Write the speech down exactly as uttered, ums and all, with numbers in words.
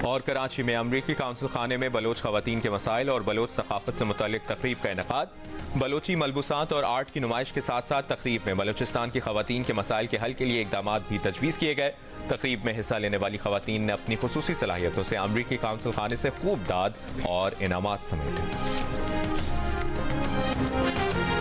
और कराची में अमरीकी काउंसिल खाने में बलोच खवातीन के मसाइल और बलोच सकाफत से मुतालिक तकरीब का इनेकाद। बलोची मलबूसात और आर्ट की नुमाइश के साथ साथ तकरीब में बलोचिस्तान की खवातीन के मसाइल के हल के लिए इकदाम भी तजवीज़ किए गए। तकरीब में हिस्सा लेने वाली खवातीन ने अपनी खुसूसी सलाहियतों से अमरीकी काउंसिल खाने से खूब दाद और इनामात समेटे।